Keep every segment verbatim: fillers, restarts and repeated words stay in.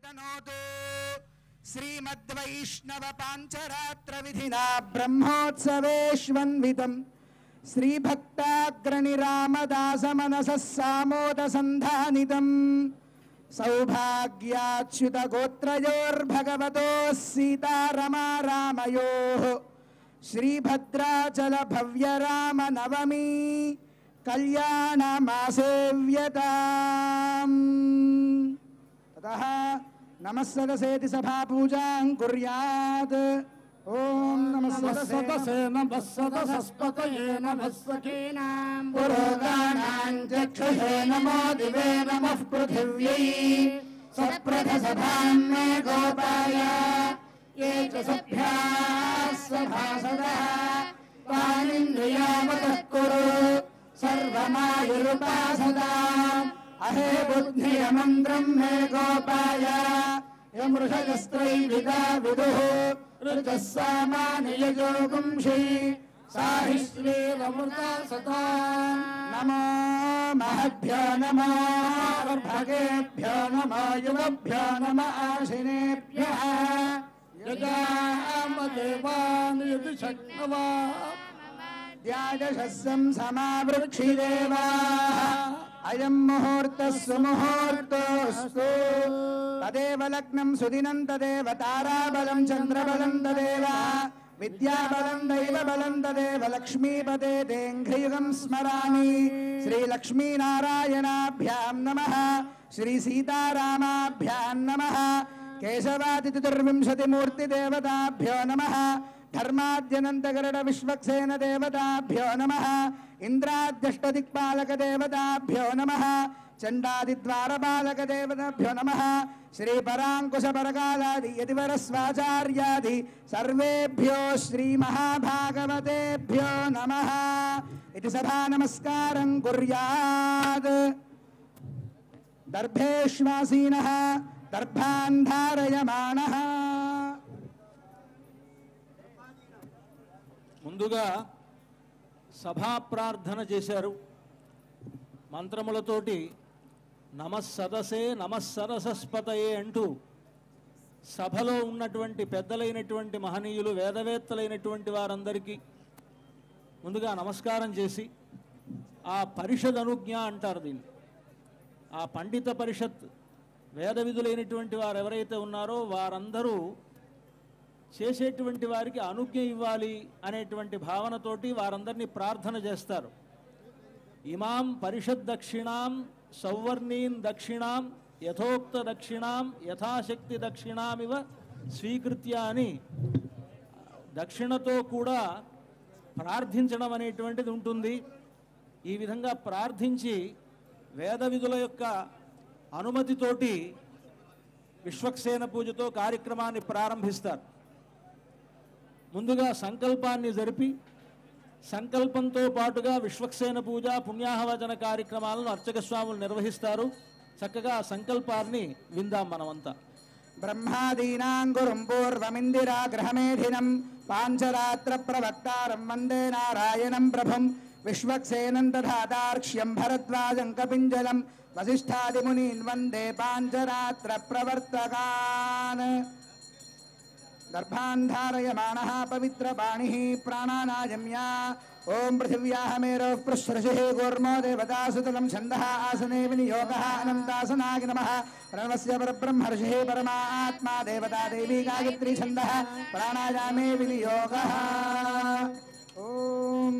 तनोतु श्रीमद्वैष्णव पांचरात्र विधिना ब्रह्मोत्सवेष्वन्वितं श्रीभक्ताग्रणिरामदास मनसः सामोद संधानितं सौभाग्याच्युत गोत्रयोर्भगवतोः सीतारमा रामयोः श्रीभद्राचल भव्य राम नवमी कल्याणमासेव्यताम्। ततः नमः सदसेति सभा पूजां कुर्यात्। ओम नमः सदसे नमः सदसस्पतये नमः सखीनां पुरोगाणां चक्षुषे नमो दिवे नमः पृथिव्यै सप्रथसभां मे गोपाय ये च सभ्याः सभासदः तानिन्द्रियावतः कुरु सर्वमायुरुपासदाम् अहे बुद्धियमन्त्रं मे गोपाय यमृषयस्त्रैविदा विदुः ऋचः सामान्ययोगुंषि साहिश्रीरमृता सता। नमो महद्भ्यो नमो भगेभ्यो नमो युवभ्यो नमः आशिनेभ्यः यजामदेवान् यदि शक्नवा द्याजशस्यं समावृक्षिदेवाः अयं मुहूर्तः सुमुहूर्तोऽस्तु तदेव लग्नं सुदिनं तदेव ताराबलं चन्द्रबलं तदेव विद्याबलं दैवबलं तदेव लक्ष्मीपदे तेऽङ्घ्रियुगं स्मरामि। श्रीलक्ष्मीनारायणाभ्यां नमः श्रीसीतारामाभ्यां नमः केशवादिचतुर्विंशतिमूर्तिदेवताभ्यो नमः धर्माद्यनन्तगरुड विश्वक्सेन देवताभ्यो नमः इंद्राद्यष्टदिक्पालक देवताभ्यो नमः चंडादिद्वारपालक देवताभ्यो नमः श्रीपरांकुश परकालादि यतिवरस्वाचार्यादि सर्वेभ्यो श्रीमहाभागवतेभ्यो नमः इति सभा नमस्कारं कुर्यात्। दर्भेष्वासीनः दर्भान् धारयमाणः। ముందుగా సభా ప్రార్థన చేశారు మంత్రములతోటి నమస్సదసే నమస్సరసస్పతయే అంటూ సభలో ఉన్నటువంటి పెద్దలైనటువంటి మహనీయులు వేదవేత్తలైనటువంటి వారందరికీ ముందుగా నమస్కారం చేసి ఆ పరిషద్ అనుజ్ఞ అంటారు దీన్ని, ఆ పండిత పరిషత్ వేద విధులైనటువంటి వారు ఎవరైతే ఉన్నారో వారందరూ చేసేటువంటి వారికి అనుజ్ఞ ఇవ్వాలి అనేటువంటి భావనతోటి వారందరినీ ప్రార్థన చేస్తారు. ఇమాం పరిషద్ దక్షిణాం సౌవర్ణీం దక్షిణాం యథోక్త దక్షిణాం యథాశక్తి దక్షిణామివ స్వీకృత్య అని దక్షిణతో కూడా ప్రార్థించడం అనేటువంటిది ఉంటుంది. ఈ విధంగా ప్రార్థించి వేద విధుల యొక్క అనుమతితోటి విశ్వక్సేన పూజతో కార్యక్రమాన్ని ప్రారంభిస్తారు. ముందుగా సంకల్పాన్ని జరిపి సంకల్పంతో పాటుగా విశ్వక్సేన పూజ పుణ్యాహవచన కార్యక్రమాలను అర్చక స్వాములు నిర్వహిస్తారు. చక్కగా ఆ సంకల్పాన్ని విందాం మనమంతా. బ్రహ్మాదీనాం గురుం పూర్వమిందిరా గ్రహమేధినం పాంచరాత్ర ప్రవక్తారం వందే నారాయణం ప్రభుం విశ్వక్సేనం తథాదార్క్ష్యం భరద్వాజం కపింజలం వసిష్ఠాదిమునీన్ వందే పాంచరాత్ర ప్రవర్తకాన్. गर्भान् धारयमाणः पवित्रपाणिः प्राणानायम्य ओं पृथिव्याः मेरोः पृष्ठऋषिः कूर्मो देवतासुतलं छन्दः आसने विनियोगः अनन्तासनाय नमः प्रणवस्य परब्रह्म ऋषिः परमात्मा देवता देवी गायत्री छन्दः प्राणायामे विनियोगः। ओं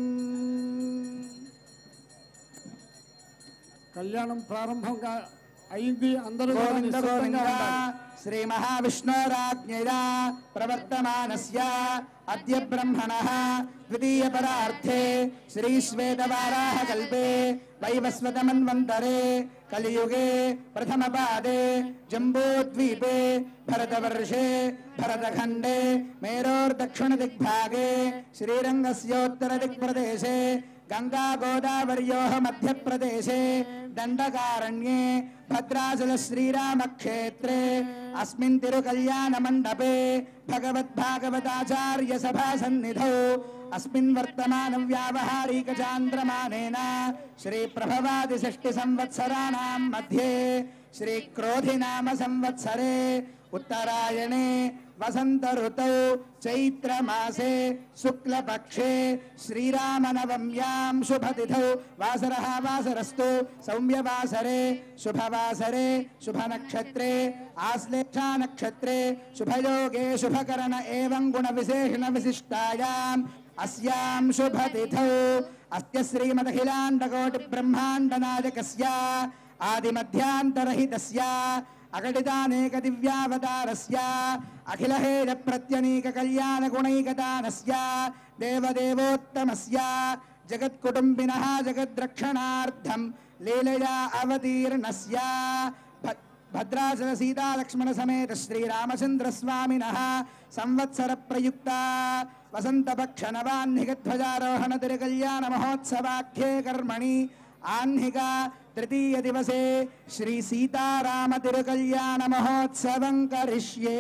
కళ్యాణం ప్రారంభంగా అయింది. అందరూ గోవింద గోవింద श्री महाविष्णोराज्ञया प्रवर्तमानस्य अद्य ब्रह्मणः द्वितीय परार्थे श्री श्वेतवाराह कल्पे वैवस्वतमन्वन्तरे कलियुगे प्रथम पादे जम्बूद्वीपे भरतवर्षे भरतखण्डे मेरोर्दक्षिणदिग्भागे श्रीरङ्गस्योत्तरदिक्प्रदेशे गंगा गोदावर्योः मध्यप्रदेशे दंडकारण्ये भद्राचल श्रीराम क्षेत्रे अस्मिन् तिरुकल्याण मंडपे भगवद्भागवताचार्य सभा सन्निधौ अस्मिन् वर्तमान व्यावहारिक चान्द्रमानेन श्री प्रभवादि षष्टि संवत्सराणां मध्ये श्रीक्रोधि नाम संवत्सरे उत्तरायणे वसंत ऋतौ चैत्र मासे शुक्ल पक्षे श्रीरामनवम्यां शुभतिथौ वासरः वासरस्तु सौम्यवासरे शुभवासरे शुभनक्षत्रे आश्लेषा नक्षत्रे शुभयोगे शुभकरण एवं गुणविशेषण विशिष्टायाम् अस्यां शुभतिथौ अस्य श्रीमदखिलाण्डकोटिब्रह्माण्डनायकस्य आदिमध्यान्तरहितस्य अगणितानेक दिव्यावतारस्य अखिलहेय प्रत्यनीक कल्याण गुणैकदानस्य देवदेवोत्तमस्य जगत्कुटुम्बिनः जगद्रक्षणार्थं लीलया अवतीर्णस्य भद्राचल सीता लक्ष्मण समेत श्रीरामचंद्र स्वामिनः संवत्सर प्रयुक्त वसंतपक्ष नवाह्निकध्वजारोहण तिरुकल्याण महोत्सवाख्ये कर्मणि आह्निक तृतीय दिवसे श्री सीताराम तिरुकल्याण महोत्सवं करिष्ये।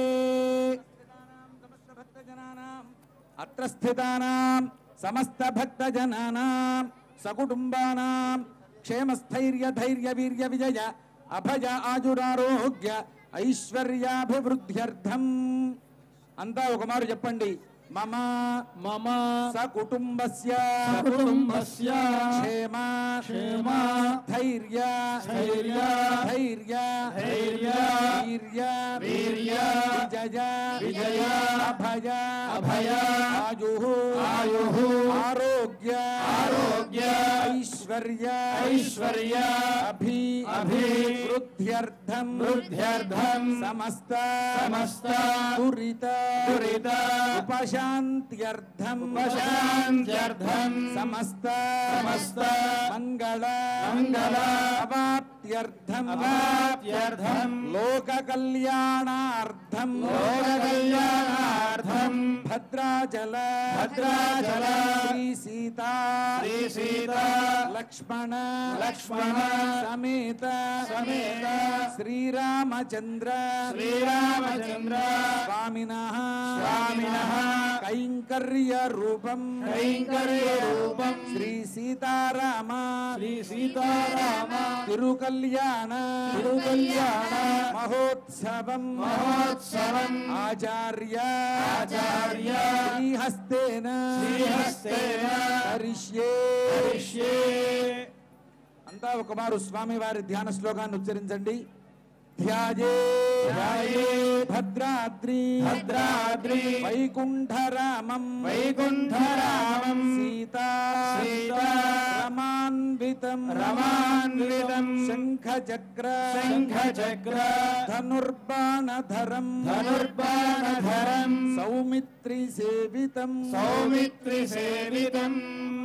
अत्र स्थितानां समस्त भक्तजनानां सकुटुंबानां क्षेमस्थैर्य धैर्य वीर्य विजय अभय आजुरारोग्य ऐश्वर्याभिवृद्ध्यर्थम् अंता ఒక మారు చెప్పండి मम मम सकुटुंबस्य सकुटुंबस्य क्षेम क्षेम धैर्य धैर्य धैर्य धैर्य वीर्य वीर्य विजय विजय अभय अभय आयुः आयुः आरोग्य आरोग्य ऐश्वर्य ऐश्वर्य अभि अभिवृद्ध्यर्थं वृद्ध्यर्थं समस्त समस्त दुरित दुरित उपशान्त्यर्थं उपशान्त्यर्थं समस्त समस्त मंगल मंगल अवाप्त्यर्थं अवाप्त्यर्थं लोक कल्याणार्थं लोक कल्याणार्थं भद्राचल भद्राचल श्री सीता श्री सीता लक्ष्मण लक्ष्मण समेत समेत श्रीरामचंद्र श्रीरामचंद्र स्वामिनः स्वामिनः कैंकर्य रूपं कैंकर्य रूपं श्री सीताराम श्री सीताराम तिरुकल्याण तिरुकल्याण महोत्सवं महोत्सवम् आचार्य आचार्य श्रीहस्तेन श्रीहस्तेन करिष्ये करिष्ये। अंता ఒక మారు స్వామి వారి ధ్యాన శ్లోకాన్ని ఉచ్చరించండి। ध्याये ध्याये भद्राद्रि भद्राद्रि वैकुंठरामं वैकुंठरामं सीता सीता रमान्वितं रमान्वितं शंखचक्र शंखचक्र धनुर्बाणधरं धनुर्बाणधरं सौमित्री सेवितं सौमित्री सेवितं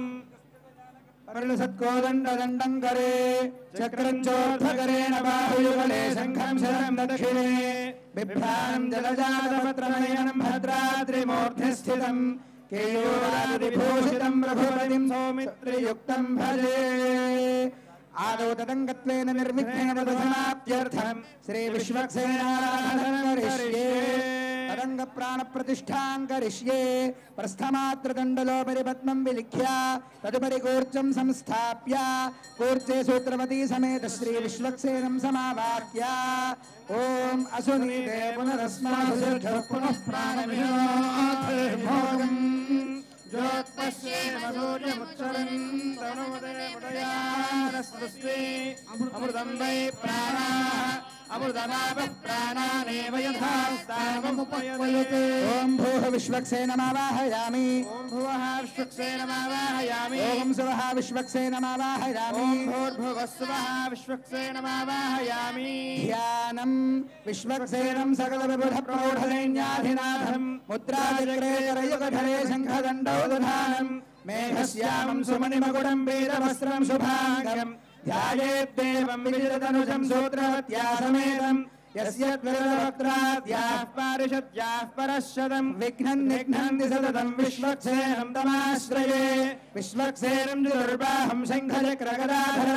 सत्कोदंड दंडं करे चक्रं चोर्ध्वकरेण बाहुयुगले शंखं शरं दक्षिणे बिभ्राणं जलजातपत्रनयनं भद्राद्रिमूर्ध्नि स्थितं केयूरादिभूषितं रघुपतिं सौमित्रियुक्तं भजे। आदौ तदङ्गत्वेन निर्विघ्नेन तदसमाप्त्यर्थं श्री विश्वक्सेनाराधनं करिष्ये। तदंग प्राण प्रतिष्ठां करिष्ये। प्रस्थमात्र दंडलोपरि पद्मं विलिख्य तदुपरि कूर्जं संस्थाप्य कूर्जे सूत्रवती समेत श्री विश्वक्सेनं समावाक्य ओम असुनीते पुनरस्मासु पुनः प्राणमिनोते भोगं ज्योत्पश्येम सूर्यमुच्चरन् तनुमते मुदयानस्पृष्टे अमृतं वै प्राणाः अमृतमापः प्राणानेव यथा स्थावमुपयते। ओम भूः विश्वक्सेनमावाहयामि ओम भुवः विश्वक्सेनमावाहयामि ओम सुवः विश्वक्सेनमावाहयामि ओम भूर्भुवः सुवः विश्वक्सेनमावाहयामि। ध्यानं विश्वक्सेनं सकलविबुधप्रौढदैन्याधिनाथं मुद्राचक्रे करयुगधरे शङ्खदण्डौ दधानं मेघश्यामं सुमणिमकुटं वीरवस्त्रं शुभाङ्गम् ध्यायेद्देवं विजिततनुजं सूत्रवत्या समेतं यस्य द्विरवक्त्राद्याः पारिषद्याः परश्शतं विघ्नं निघ्नन्ति सततं विश्वक्सेनं तमाश्रये। विश्वक्सेनं दुर्बाहं शङ्खचक्रगदाधरं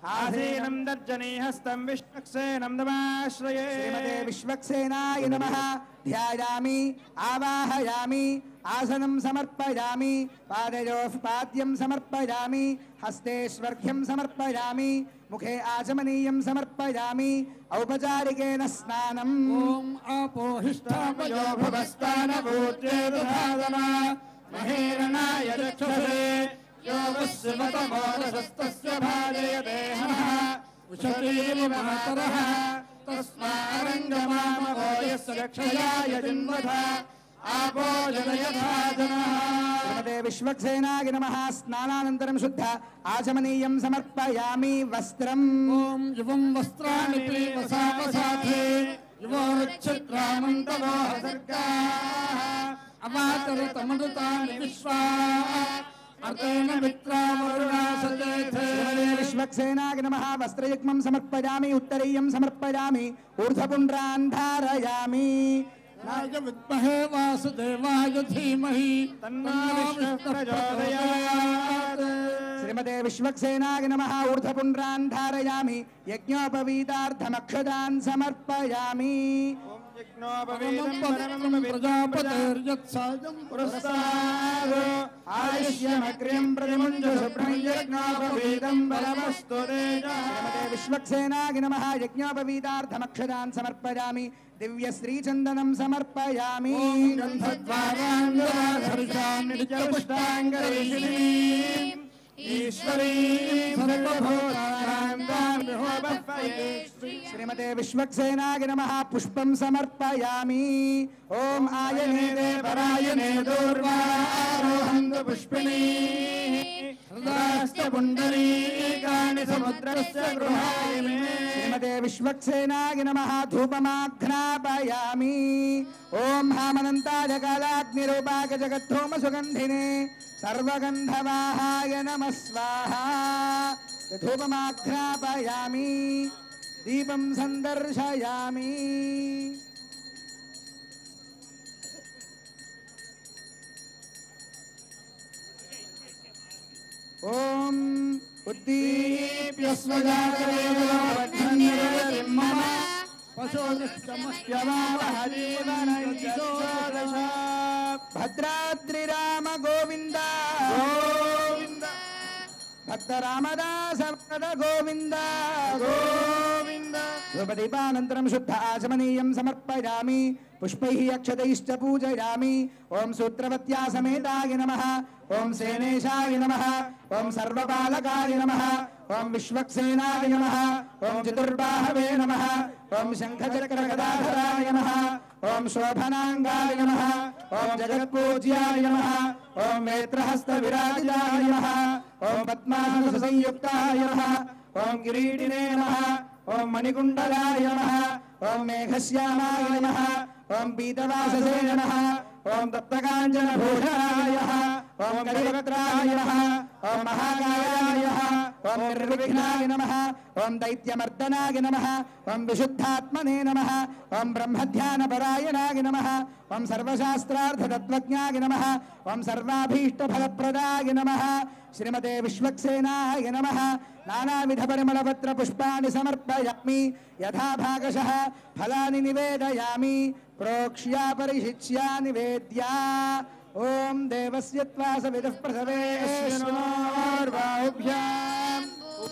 आसीनं दर्जनीहस्तं विष्णुक्सेनं नमाश्रये श्रीमते विश्वक्सेनाय नमः ध्यायामि आवाहयामि आसनं समर्पयामि पादयोः पाद्यं समर्पयामि हस्तेष्वर्घ्यं समर्पयामि मुखे आचमनीयं समर्पयामि औपचारिकेन स्नानम् ओम आपोहिष्ठापयो भवस्तानभूत्येदधादना महेरणाय चक्षुषे यो वस्वतमोरसस्तस्य भाजयते हमः उशतीव मातरः तस्मारङ्गमामवो यस्य रक्षयाय जिन्वथा आपो जनयथाजनः श्रीमते विश्वक्सेनाय नमः स्नानानन्तरं शुद्ध आचमनीयं समर्पयामि वस्त्रम् ओम युवं वस्त्राणि पीवसावसाथे युवोरुच्छिद्रामन्तवो सर्गाः अवातरतमरुतानि विश्वा अर्तेन मित्रावरुणासतेथे विश्वक्सेनाय नमः वस्त्रयुग्मं समर्पयामि उत्तरीयं समर्पयामि ऊर्ध्वपुण्ड्रान् धारयामि नाय विद्महे वासुदेवाय धीमहि तन्नो विष्णुः प्रचोदयात् श्रीमते विश्वक्सेनाय नमः ऊर्ध्वपुण्ड्रान् धारयामि यज्ञोपवीतार्थमक्षदान् समर्पयामि यज्ञोपवीतं परमं प्रजापतेर्यत्सायं पुरस्ताद् आयुष्यमग्र्यं प्रतिमुञ्च शुभ्रं यज्ञोपवीतं बलमस्तु तेजः श्रीमते विश्वक्सेनाय नमः यज्ञोपवीतार्थमक्षदान् समर्पयामि दिव्यश्रीचन्दनं समर्पयामि गन्धद्वाराङ्गराधरिषां नित्यपुष्टाङ्गरीषिणीम् ईश्वरीं सर्वभूतानां दामिहोपफये श्रीमते विश्वक्सेनाय नमः पुष्पं समर्पयामि ओम आयने परायणे दूर्वारोहन्तु पुष्पिणीः हृदास्तपुण्डरीकाणि समुद्रस्य गृहाय मे श्रीमते विश्वक्सेनाय नमः धूपमाघ्नापयामि ओम हामनन्ताय कालाग्निरूपाय जगद्धूम सुगन्धिने सर्वगन्धवाहाय नमः स्वाहा धूपमाघ्नापयामि दीपं सन्दर्शयामि ओम उद्दीप्य स्वजातरेववर्धन्यं मम पशोनिष्टमस्त्यवावहजीवनञ्चोदश भद्राद्रिराम गोविंद गोविन्द भक्त रामदास वरद गोविंद गोविन्द धूपदीपानन्तरं शुद्ध आचमनीयं समर्पयामि पुष्पैः अक्षतैश्च पूजयामि ओम सूत्रवत्या समेताय नमः ओम सेनेशाय नमः ओम सर्वपालकाय नमः ओम विश्वक्सेनाय नमः ओम चतुर्बाहवे नमः ओम शंखचक्रगदाधराय नमः ओम शोभनांगाय नमः ओम जगत्पूज्याय नमः ओम नेत्रहस्तविराजिताय नमः ओम पद्मासनसंयुक्ताय नमः ओम किरीटिने नमः ओम मणिकुण्डलाय नमः ओम मेघश्यामाय नमः ओम पीतवाससे नमः ओम तप्तकाञ्चनभूषणाय नमः ओम कलिवक्त्राय नमः ओम महाकायाय नमः ओम निर्विघ्नाय नमः ओम दैत्यमर्दनाय नमः ओम विशुद्धात्मने नमः ओम ब्रह्मध्यानपरायणाय नमः ओम सर्वशास्त्रार्थतत्त्वज्ञाय नमः ओम सर्वाभीष्टफलप्रदाय नमः श्रीमते विश्वक्सेनाय नमः नानाविधपरिमलपत्रपुष्पाणि समर्पयामि यथा भागशः फलानि निवेदयामि प्रोक्ष्या परिशिच्या निवेद्या ओम देवस्य त्वासविदुः प्रसवे स्नोर्बाहुभ्याम्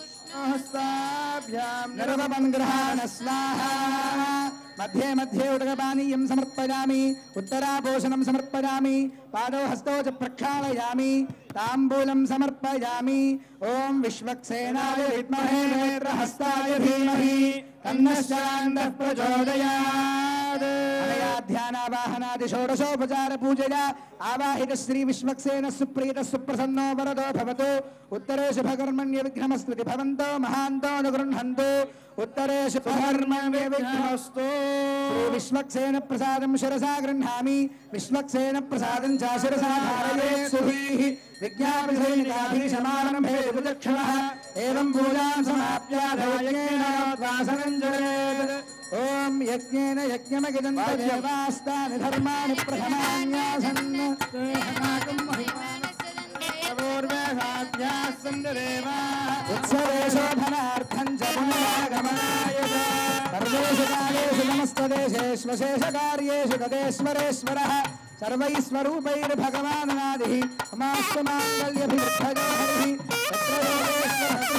हस्ताभ्याम् निर्वमङ्ग्रहाण स्वाहा मध्ये मध्ये उदकपानीयं समर्पयामि उत्तराभूषणं समर्पयामि पादौ हस्तौ च प्रक्षालयामि ताम्बूलं समर्पयामि ओम विश्वक्सेनाय विद्महे नेत्रहस्ताय धीमहि तन्नः शान्तः प्रचोदयात् अनया ध्यानावाहनादि षोडशोपचार पूजया आवाहित श्री विश्वक्सेन सुप्रीत सुप्रसन्नो वरदो भवतु उत्तरे शुभकर्मण्य विघ्नमस्तुति भवन्तो महान्तो अनुगृह्णन्तु उत्तरे शुभकर्मण्य विघ्नमस्तु श्री विश्वक्सेन प्रसादं शिरसा गृह्णामि विश्वक्सेन प्रसादं च शिरसा धारयेत् सुधीः विज्ञापसैनिकाधीशमानभे विचक्षणः एवं पूजां समाप्य यज्ञेन वासनं जरेत् ओम यज्ञेन यज्ञमगिदन्त देवास्तानि धर्माणि प्रथमान्यासन् उत्सवे शोभनार्थ समस्तदेशेष्वशेषकार्येषु तदेश्वरेश्वरः सर्वैस्वरूपैर्भगवाननादिः समास्तमाङ्गल्यभिवृद्धयो हरिः तत्र योगेश्वरः